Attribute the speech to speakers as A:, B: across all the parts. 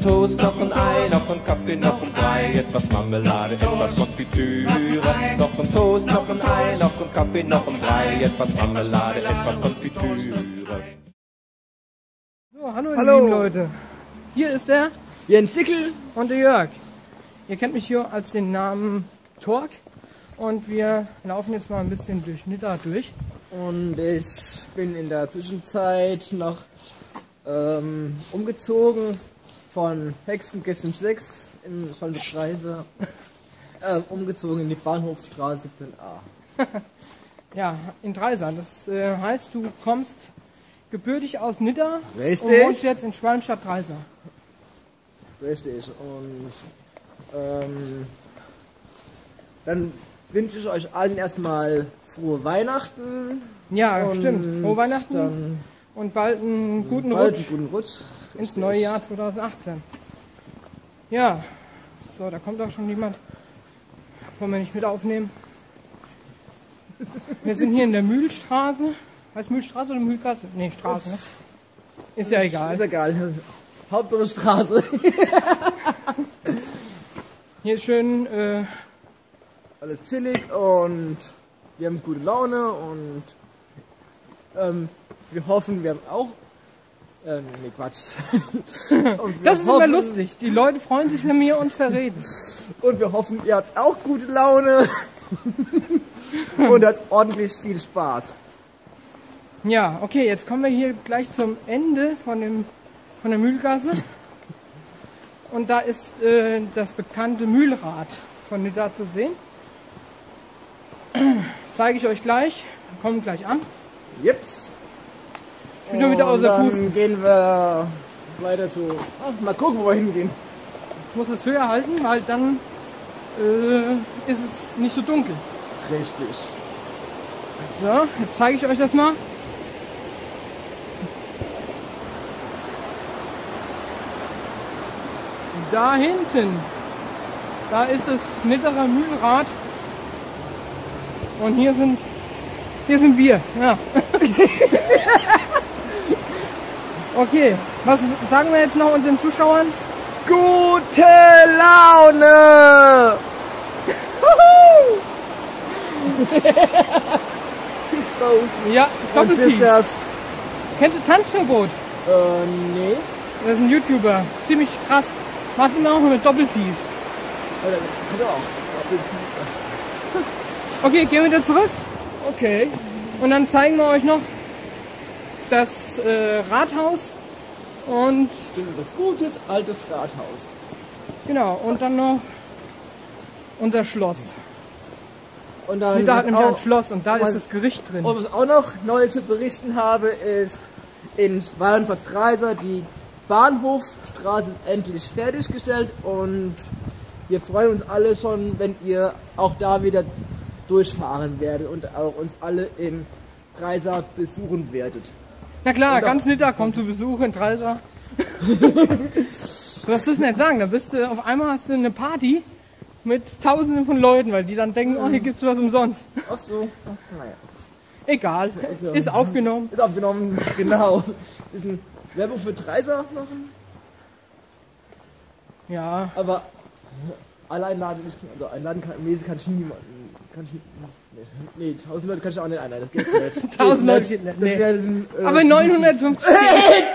A: Toast, noch ein Ei, noch ein Kaffee, noch ein Brei, etwas Marmelade, etwas Konfitüre. Noch ein Toast, noch ein Ei, noch ein Kaffee, noch ein Brei, etwas Marmelade, etwas Konfitüre.
B: So, hallo ihr lieben Leute. Hier ist der
C: Jens Dickel
B: und der Jörg. Ihr kennt mich hier als den Namen Torg und wir laufen jetzt mal ein bisschen durch Nidda durch.
C: und ich bin in der Zwischenzeit noch umgezogen von Hexengessen 6 in Schollenbeschreise umgezogen in die Bahnhofstraße 17a.
B: Ja, in Dreisand. Das heißt, du kommst gebürtig aus Nidda
C: Richtig.
B: und wohnst jetzt in Schwalmstadt-Dreisand.
C: Richtig. Und dann wünsche ich euch allen erstmal frohe Weihnachten.
B: Ja,
C: und
B: stimmt. Frohe Weihnachten
C: dann
B: und bald einen guten
C: bald
B: Rutsch
C: einen guten Rutsch.
B: ins
C: Richtig.
B: neue Jahr 2018. Ja, so, da kommt auch schon jemand. Wollen wir nicht mit aufnehmen? Wir sind hier in der Mühlstraße. Heißt Mühlstraße oder Mühlgasse? Nee, Straße, ne? Ist ja egal.
C: Ist egal. Hauptsache Straße.
B: Hier ist schön,
C: Alles chillig und wir haben gute Laune und wir hoffen, wir haben auch. Nee, Quatsch. Und wir
B: das ist immer lustig. Die Leute freuen sich, wenn wir uns verreden.
C: Und wir hoffen, ihr habt auch gute Laune und habt ordentlich viel Spaß.
B: Ja, okay, jetzt kommen wir hier gleich zum Ende von der Mühlgasse. Und da ist das bekannte Mühlrad von Nidda zu sehen. Zeige ich euch gleich. Wir kommen gleich an.
C: Jips.
B: Ich bin nur wieder außer
C: dann
B: Pusten.
C: gehen wir weiter zu. Mal gucken, wo wir hingehen.
B: Ich muss es höher halten, weil dann ist es nicht so dunkel.
C: Richtig.
B: So, jetzt zeige ich euch das mal. Da hinten, da ist das Niddaer Mühlrad. Und hier sind wir. Ja. Okay, was sagen wir jetzt noch unseren Zuschauern?
C: Gute Laune! Peace Bros.
B: Ja,
C: Und
B: Doppelpiece.
C: Sisters.
B: Kennst du Tanzverbot?
C: Nee.
B: Das ist ein YouTuber. Ziemlich krass. Macht immer auch mit Doppelpiece.
C: Hat er auch. Doppelpiece.
B: Okay, gehen wir wieder zurück.
C: Okay.
B: Und dann zeigen wir euch noch das Rathaus und
C: Stimmt, so gutes altes Rathaus.
B: genau und dann noch unser Schloss.
C: Und dann
B: Da hat
C: was
B: nämlich ein
C: auch,
B: Schloss und da
C: was-
B: ist das Gericht drin.
C: und was auch noch Neues zu berichten habe, ist in Schwalmstadt-Dreisand die Bahnhofstraße ist endlich fertiggestellt und wir freuen uns alle schon, wenn ihr auch da wieder durchfahren werdet und auch uns alle in Dreisand besuchen werdet.
B: Na klar,
C: Und da-
B: ganz Nidda kommt zu Besuch in Dreisand. Du darfst das nicht sagen, da bist du auf einmal hast du eine Party mit Tausenden von Leuten, weil die dann denken, oh, hier gibt's was umsonst.
C: Ach so, naja.
B: Egal,
C: Okay.
B: ist aufgenommen.
C: Ist aufgenommen, genau. Ist eine Werbung für Dreisand machen,
B: Ja,
C: aber alle einladen, also einladen mäßig kann ich niemanden. Nee, 1000 Leute kann ich auch nicht einladen, das geht nicht.
B: 1000 Leute
C: Geht
B: geht nicht,
C: Das
B: nee.
C: wäre ein,
B: aber 950.
C: Hey,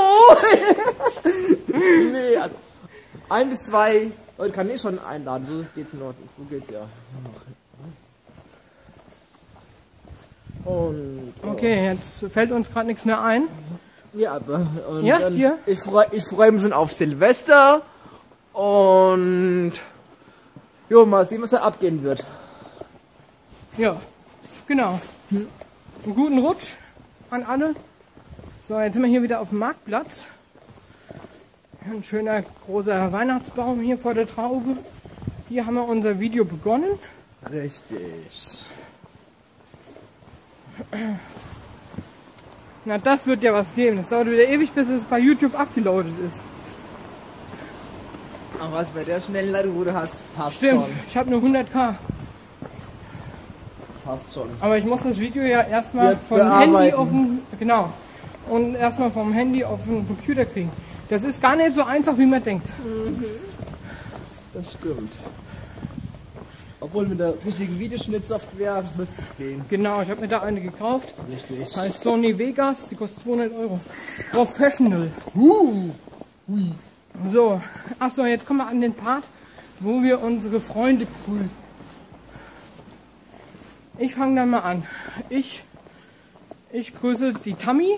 C: du! Nee, also 1 bis 2 Leute kann ich schon einladen, so geht's in Ordnung, so geht's ja. Und
B: Okay, jetzt fällt uns gerade nichts mehr ein.
C: ja, aber und
B: Ja,
C: dann,
B: hier.
C: ich freu mich schon auf Silvester und jo, mal sehen, was da abgehen wird.
B: Ja, genau. Einen guten Rutsch an alle. So, jetzt sind wir hier wieder auf dem Marktplatz. Ein schöner großer Weihnachtsbaum hier vor der Traube. Hier haben wir unser Video begonnen.
C: Richtig.
B: Na, das wird ja was geben. Das dauert wieder ewig, bis es bei YouTube abgeloadet ist.
C: Aber was bei der schnellen Leitung, wo du hast, passt
B: Stimmt,
C: schon.
B: ich habe nur 100.000.
C: Passt schon.
B: Aber ich muss das Video ja erstmal
C: Wird
B: vom Handy
C: bearbeiten.
B: auf den, genau, und erstmal vom Handy auf den Computer kriegen. Das ist gar nicht so einfach, wie man denkt.
C: Das stimmt. Obwohl mit der richtigen Videoschnittsoftware müsste es gehen.
B: Genau, ich habe mir da eine gekauft.
C: Richtig.
B: Das heißt Sony Vegas, die kostet 200 €. Professional. So, achso, jetzt kommen wir an den Part, wo wir unsere Freunde grüßen. Ich fange dann mal an. Ich grüße die Tammy,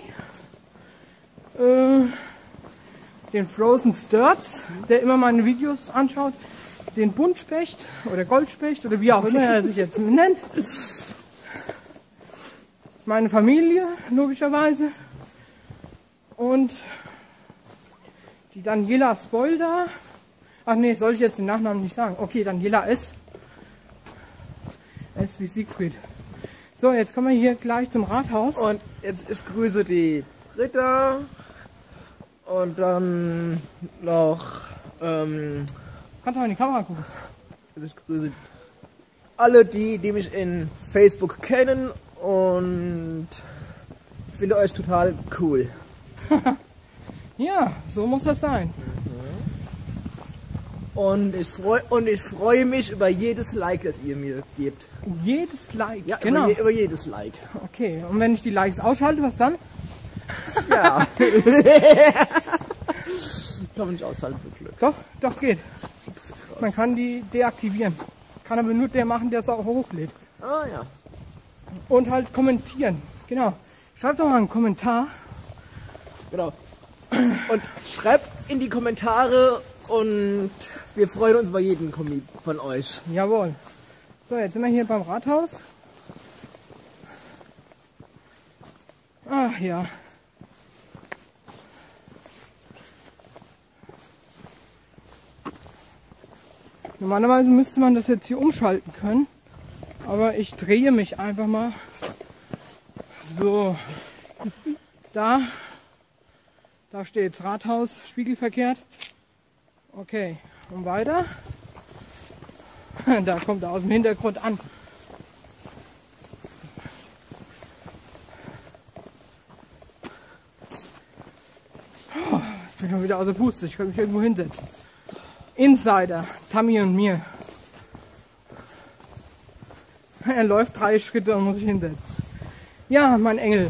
B: den Frozen Sturz, der immer meine Videos anschaut, den Buntspecht oder Goldspecht oder wie auch immer er sich jetzt nennt, meine Familie logischerweise und die Daniela Spoilder. Ach nee, soll ich jetzt den Nachnamen nicht sagen? Okay, Daniela S. S wie Siegfried. So, jetzt kommen wir hier gleich zum Rathaus.
C: Und jetzt ich grüße die Britta und dann noch
B: Kannst du mal in die Kamera gucken?
C: also ich grüße alle die mich in Facebook kennen und ich finde euch total cool.
B: Ja, so muss das sein.
C: Und ich freue mich über jedes Like, das ihr mir gebt.
B: Jedes Like,
C: Ja,
B: genau.
C: über jedes Like.
B: Okay, und wenn ich die Likes ausschalte, was dann?
C: Ja. Kann man nicht aushalten, zum Glück.
B: Doch geht. Man kann die deaktivieren. Kann aber nur der machen, der es auch hochlädt.
C: Ah ja.
B: Und halt kommentieren. Genau. Schreibt doch mal einen Kommentar.
C: Genau. Und schreibt in die Kommentare und wir freuen uns über jeden Kommi von euch.
B: Jawohl. So, jetzt sind wir hier beim Rathaus. Ach ja. Normalerweise müsste man das jetzt hier umschalten können. Aber ich drehe mich einfach mal. So. Da steht das Rathaus, spiegelverkehrt. Okay, und weiter. Da kommt er aus dem Hintergrund an. Oh, ich bin schon wieder außer Puste, ich kann mich irgendwo hinsetzen. Insider, Tammy und mir. Er läuft 3 Schritte und muss sich hinsetzen. Ja, mein Engel.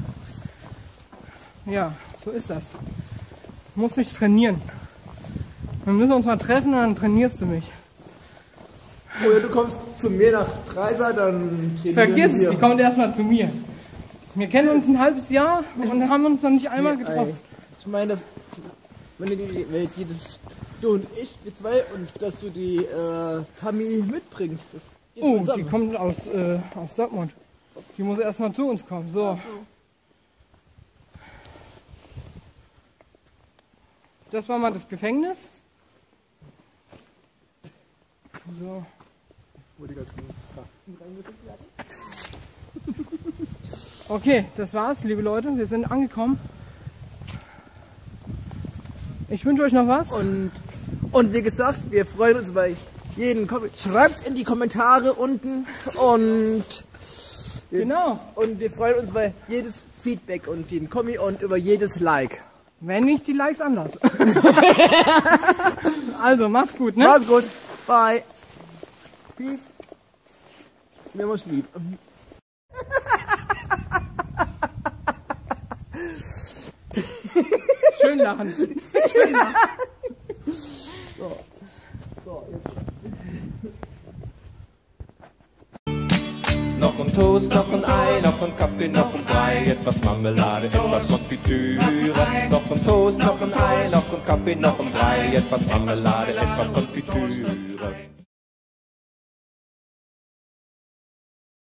B: Ja, so ist das. Ich muss mich trainieren. Wir müssen uns mal treffen und dann trainierst du mich.
C: Oder du kommst zu mir nach Dreisat, dann trainieren
B: Vergiss es,
C: wir.
B: die kommt erstmal zu mir. Wir kennen uns ein halbes Jahr und haben uns noch nicht einmal getroffen.
C: Ich meine, wenn du und ich, wir zwei, und dass du die Tammy mitbringst. Das geht
B: Oh,
C: zusammen.
B: die kommt aus Dortmund. Die muss erstmal zu uns kommen. So. Das war mal das Gefängnis. So.
C: Wo die ganzen Kasten reingesetzt werden.
B: Okay, das war's, liebe Leute. Wir sind angekommen. Ich wünsche euch noch was.
C: Und wie gesagt, wir freuen uns über jeden Kommentar. Schreibt in die Kommentare unten und
B: Genau.
C: und wir freuen uns über jedes Feedback und jeden Kommi und über jedes Like.
B: Wenn ich die Likes anlasse. Also, macht's gut, ne?
C: Mach's gut. Bye. Peace. Wir haben uns lieb.
B: Schön lachen.
C: So, jetzt.
A: Noch ein Toast, noch ein Ei, noch ein Kaffee, noch ein Brei, etwas Marmelade, etwas Konfitüre. Noch ein Toast, noch ein Ei, noch ein Kaffee, noch ein Brei, etwas Marmelade, etwas Konfitüre.